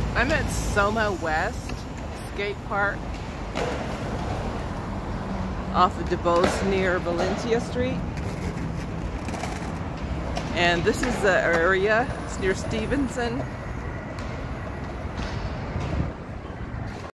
I'm at SOMA West skate park off of DeBose near Valencia Street. And this is the area. It's near Stevenson.